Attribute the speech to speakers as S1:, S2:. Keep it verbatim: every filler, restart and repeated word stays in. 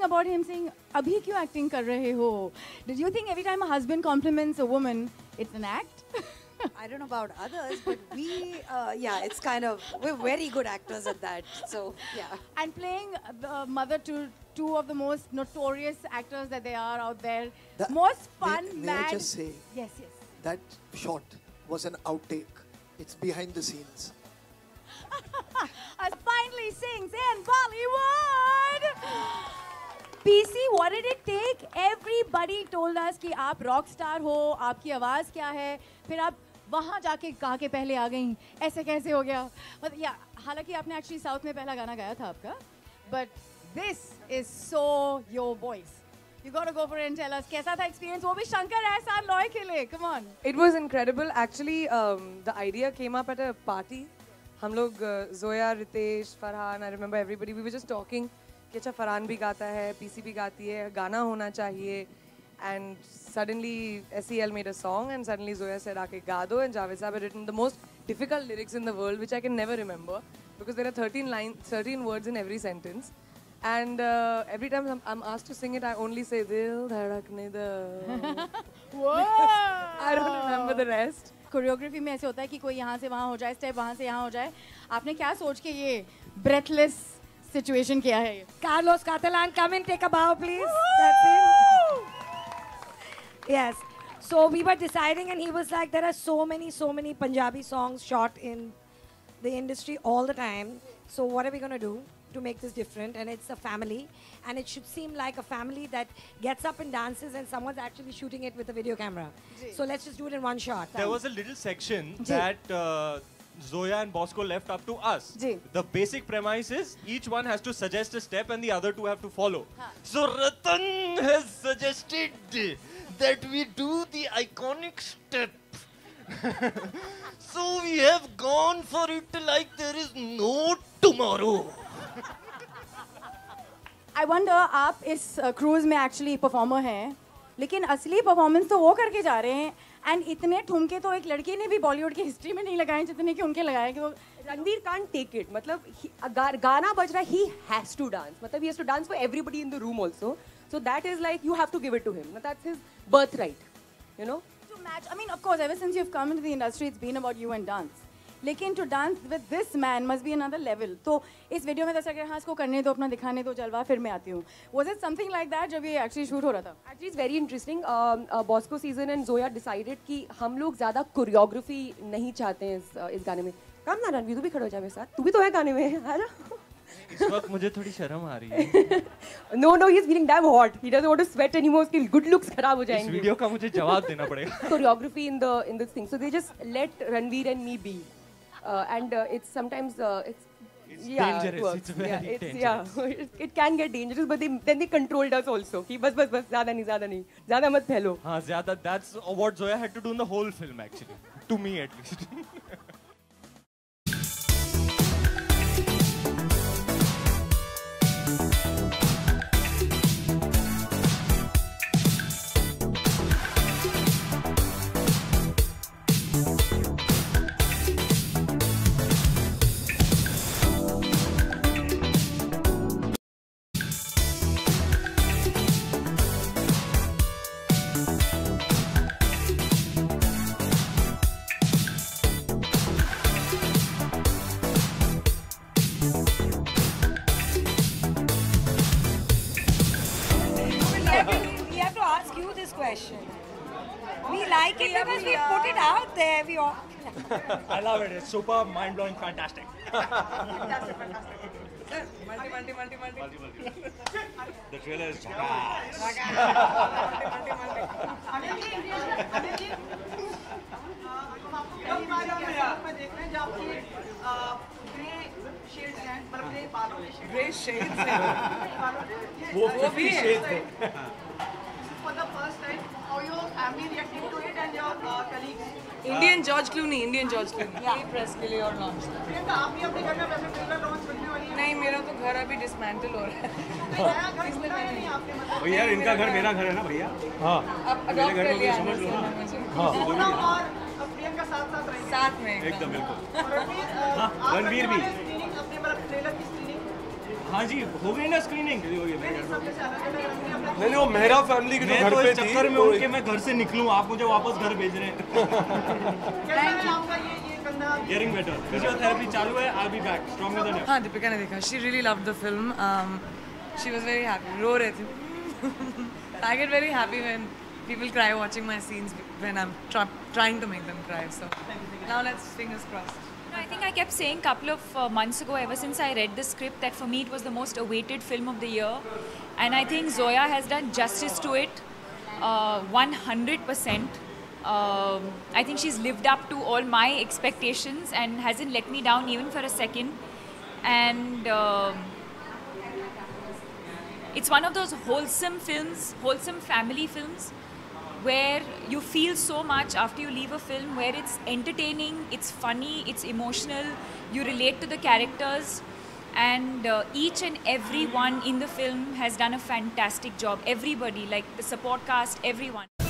S1: about him saying, "Abhi क्यों acting कर रहे हो?" Did you think every time a husband compliments a woman, it's an act?
S2: I don't know about others, but we, uh, yeah, it's kind of, we're very good actors at that. So, yeah.
S1: And playing the mother to two of the most notorious actors that there are out there.
S3: The,
S1: most fun,
S3: may, may
S1: mad.
S3: I just say,
S1: yes, yes.
S3: that shot was an outtake. It's behind the scenes.
S1: Us finally sings in Bollywood. P C, what did it take? Everybody told us कि आप rock star हो, आपकी आवाज़ क्या है, फिर आप वहाँ जाके गा के पहले आ गई, ऐसे कैसे हो गया? मतलब या हालांकि आपने actually South में पहला गाना गाया था आपका, but this is so your voice. You gotta go for it and tell us कैसा था experience? वो भी शंकर एहसान लॉय के लिए, come on.
S4: It was incredible. Actually, um, the idea came up at a party. हम लोग uh, Zoya, Ritesh, Farhan, I remember everybody. We were just talking. कि अच्छा फरहान भी गाता है, पीसी भी गाती है, गाना होना चाहिए. And suddenly S E L made a song and suddenly Zoya said आके गा दो, and Javed Saab had written the most difficult lyrics in the world which I can never remember because there are thirteen lines, thirteen words in every sentence. And uh, every time I'm, I'm asked to sing it, I only say Dil Dhadakne Do.
S1: Whoa!
S4: I don't remember the rest.
S1: Choreography में ऐसे होता है कि कोई यहाँ से वहाँ हो जाए, स्टेप वहाँ से यहाँ हो जाए. आपने क्या सोच के ये breathless situation किया है?
S5: Carlos Catalan, come and take a bow, please. That's it. Yes. So we were deciding, and he was like, there are so many, so many Punjabi songs shot in the industry all the time. So what are we going to do to make this different? And it's a family, and it should seem like a family that gets up and dances, and someone's actually shooting it with a video camera. So let's just do it in one shot.
S6: There was a little section that uh, Zoya and Bosco left up to us.
S1: Ji.
S6: The basic premise is each one has to suggest a step and the other two have to follow. Huh. So Ratan has suggested that we do the iconic step. So we have gone for it like there is no tomorrow.
S1: I wonder आप इस cruise में actually performer हैं, लेकिन असली performance तो वो करके जा रहे हैं. And इतने ठुमके तो एक लड़की ने भी बॉलीवुड की हिस्ट्री में नहीं लगाए जितने कि उनके लगाए कि वो
S7: रणवीर can't take it. मतलब गाना बज रहा है, he has to dance. मतलब he has to dance for everybody in the room also. So that is like you have to give it to him. That's his birthright, you know.
S1: To match, I mean, of course, ever since you've come into the industry, it's been about you and dance. लेकिन to dance with this man must be another level. तो इस video में दस अगर हाँ इसको करने दो, अपना दिखाने दो, जलवा फिर मैं आती हूँ. Was it something like that जब ये actually shoot हो रहा था?
S7: Actually, it's very interesting. Um, uh, Bosco season and Zoya decided कि हम लोग ज़्यादा choreography नहीं चाहते हैं इस, uh, इस गाने में. काम ना रणवीर, तू भी खड़े हो जा मेरे साथ. तू भी तो है गाने में, है ना?
S6: इस वक्त मुझे थोड़ी शर्म आ रही है.
S7: No, no, he's feeling damn hot. He doesn't want to sweat anymore. His good looks खराब हो जाएंगे.
S6: इस वीडियो का मुझे जवाब देना पड़ेगा.
S7: Choreography in the in this thing. So they just let Ranveer and me be. Uh, and uh, it's sometimes uh, it's,
S6: it's
S7: yeah,
S6: dangerous.
S7: It
S6: it's very
S7: yeah, it's,
S6: dangerous.
S7: Yeah, it, it can get dangerous, but they, then they controlled us also. कि बस बस बस ज़्यादा नहीं ज़्यादा नहीं ज़्यादा मत फैलो.
S6: हाँ ज़्यादा. That's what Zoya had to do in the whole film actually. To me at least.
S5: Question. We like it because we put it out there. We all.
S8: I love it. It's super, mind-blowing, fantastic.
S5: Fantastic, fantastic.
S4: Multi, multi, multi, multi.
S8: multi, multi. The trailer is jackass.
S4: Grey shades.
S8: वो fifty shades है.
S9: For the first time, how your family reacting to it and your uh, colleagues?
S4: Indian George Clooney, Indian George Clooney. Yeah. press के लिए और launch.
S9: Priyanka, आप भी अपने घर में वैसे ट्रेलर लॉन्च करने वाली हैं?
S4: नहीं, मेरा तो घर अभी dismantle हो रहा है.
S9: नया घर खुला है नहीं आपने मतलब?
S8: भैया इनका घर मेरा घर है ना भैया. हाँ.
S4: अब adopt कर लिया
S8: समझ लो ना.
S4: हाँ.
S9: पूनम और प्रियंका साथ साथ रहेंगे.
S4: साथ में.
S8: एकदम बिल्कुल.
S9: रणवीर,
S8: रणवीर भी.
S9: स्क्रीनिंग अपने मतलब ट्रेलर की स्क्रीनिंग.
S6: हाँ जी, हो गई ना स्क्रीनिंग?
S10: नहीं नहीं, वो मेहरा फैमिली के जो घर
S6: मैं तो
S10: पे
S6: इस
S10: थी
S6: चक्कर में
S10: तो
S6: हूँ कि मैं घर से निकलूँ, आप मुझे वापस घर भेज रहे हैं। Getting better. Physiotherapy चालू है. I'll be back. Stronger than ever.
S4: हाँ, दीपिका ने देखा. She really loved the film. Um, she was very happy. रो रहे थे. I get very happy when people cry watching my scenes when I'm try trying to make them cry. So now let's fingers crossed.
S11: I think I kept saying a couple of uh, months ago, ever since I read the script, that for me it was the most awaited film of the year. And I think Zoya has done justice to it, uh, one hundred percent. Um, I think she's lived up to all my expectations and hasn't let me down even for a second. And um it's one of those wholesome films, wholesome family films, where you feel so much after you leave a film, where it's entertaining, it's funny, it's emotional, you relate to the characters, and uh, each and every one in the film has done a fantastic job. Everybody, like the support cast, everyone.